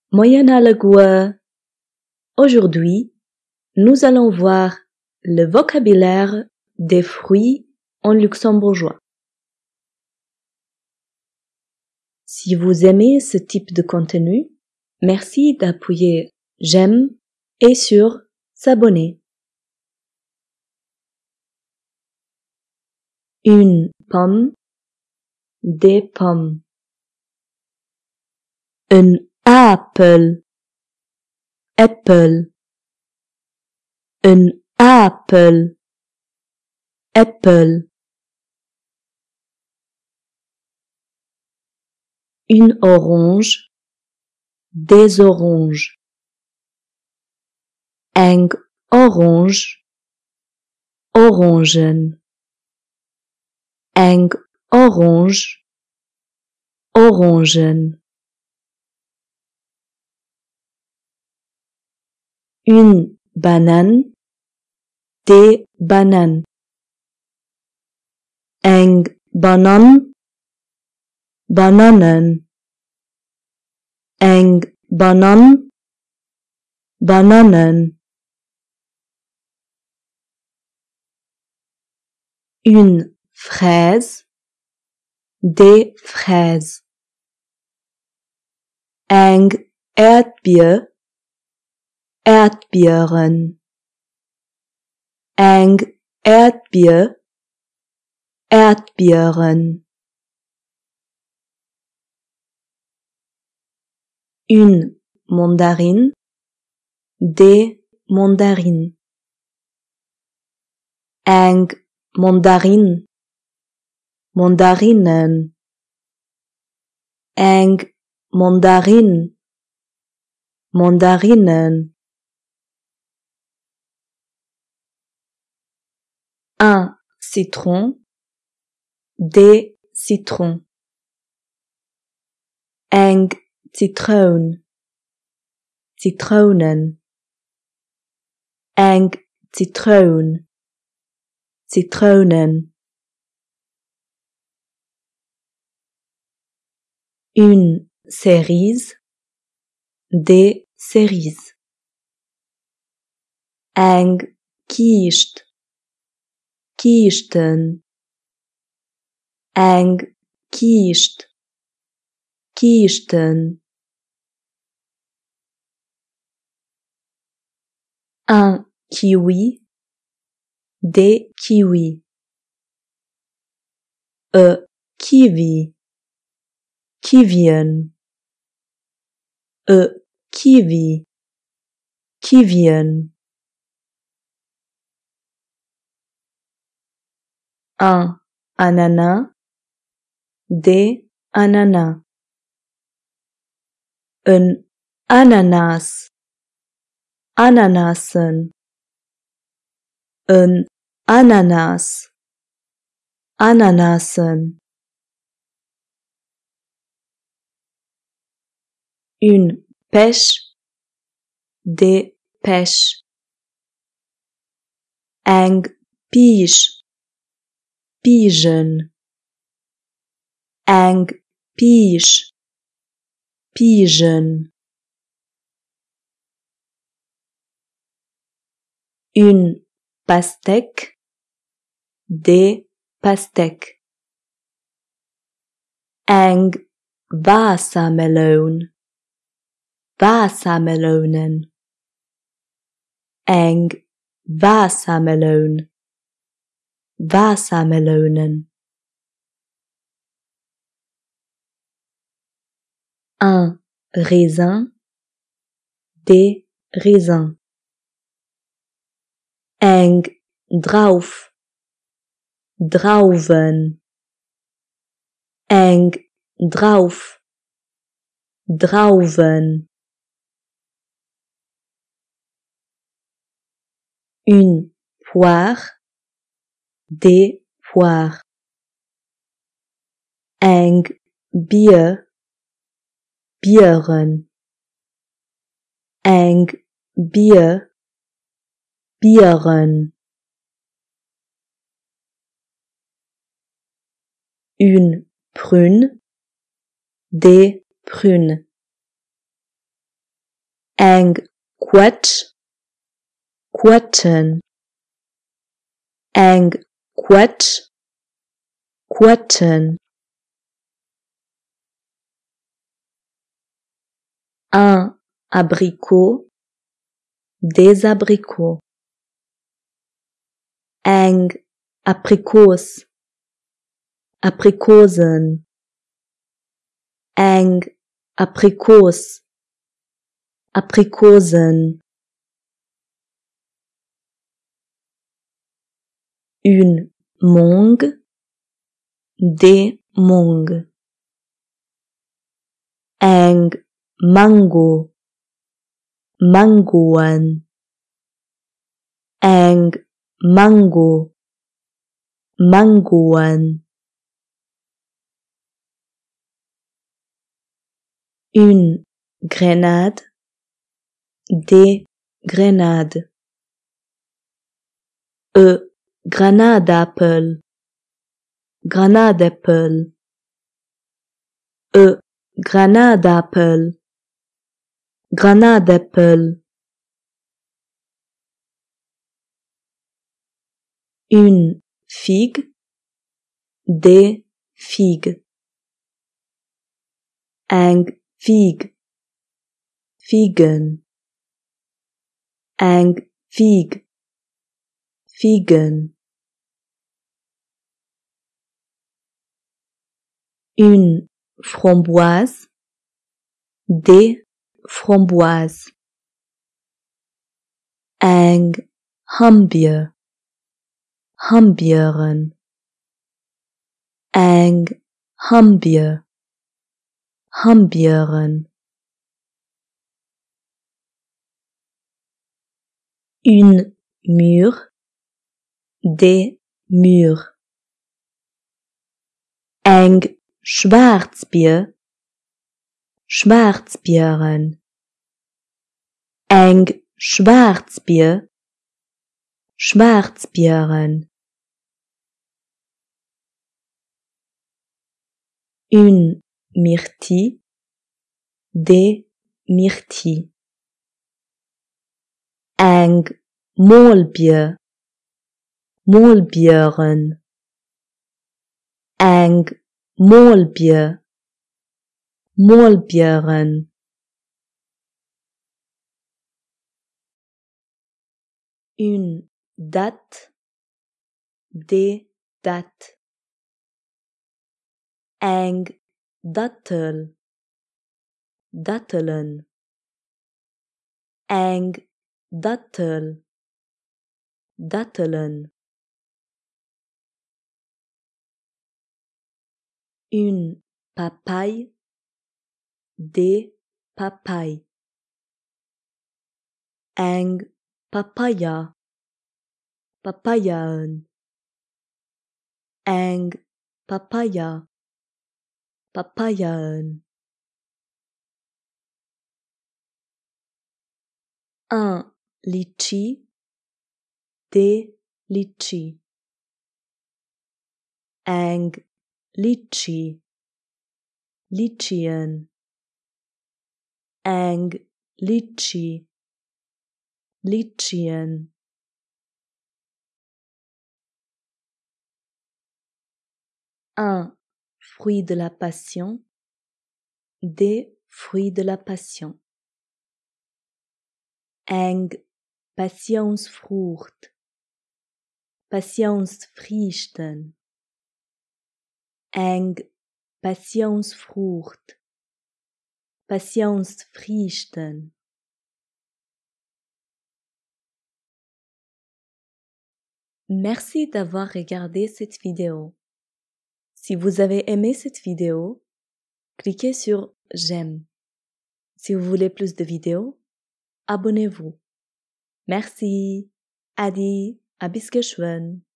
Moyenalagua. Aujourd'hui, nous allons voir le vocabulaire des fruits en luxembourgeois. Si vous aimez ce type de contenu, merci d'appuyer j'aime et sur s'abonner. Une pomme, des pommes. Un apple, apple. Un apple, apple. Une orange, des oranges. Eng orange, orangen. Eng orange, orangen. Une banane, des bananes. Eng banan, bananen. Eng banan, bananen. Une fraise, des fraises. Eng erdbeer, Erdbeeren. Eng erdbeer, Erdbeeren. Une mandarine, des mandarines. Eng mandarin, mandarinen. Eng mandarin, mandarinen. Un citron, des citrons. Eng citroen, citronen. Eng citroen, citronen. Une cerise, des cerises. Eng kiest, kiesten. Eng kiest, kiesten. Un kiwi, des kiwis. Kiwi, kivien. Kiwi, kivien. Un ananas, des ananas. Un ananas, ananasen. Un ananas, ananasen. Une pêche, des pêches. Eng piege, pigeon. Eng piege, pigeon. Une pastèque, des pastèques. Eng watermelon, watermelonen. Eng watermelon, watermelonen. Un raisin, des raisins. Eng drauf, drauven. Eng drauf, drauven. Une poire, des poires. Eng bier, bieren. Eng bier, bieren. Une prune, des prunes. Eng quetsch, quetschen. Eng quetsch, quetschen. Un abricot, des abricots. Eng aprikos, aprikosen. Eng aprikos, aprikosen. Une mongue, des mongues. Eng mango, mangoen. Eng mango, mangoen. Une grenade, des grenades. Granadapel, granadapel. Granadapel, granadapel. Une figue, des figues. Eng figue, figen. Eng figue, figen. Une framboise, des framboises. Eng hambier, hambieren. Eng hambier, hambieren. Une mûre, des mûres. Eng Schwarzbier, Schwarzbieren. Eng Schwarzbier, Schwarzbieren. Une myrtille, des myrtilles. Eng Molbier, Molbieren. Eng Molbier, Molbieren. Une date, des dattes. Eng dattel, dattelen. Eng dattel, dattelen. Une papaye, des papayes. Eng papaya, papayaen. Eng papaya, papayaen. Un litchi, des litchi. Eng litchi, litchien. Eng litchi, litchien. Un fruit de la passion, des fruits de la passion. Eng passionsfrucht, passionsfriechten. Eng passionsfrucht, passionsfriechten. Merci d'avoir regardé cette vidéo. Si vous avez aimé cette vidéo, cliquez sur j'aime. Si vous voulez plus de vidéos, abonnez-vous. Merci. Adi, bis geschwind.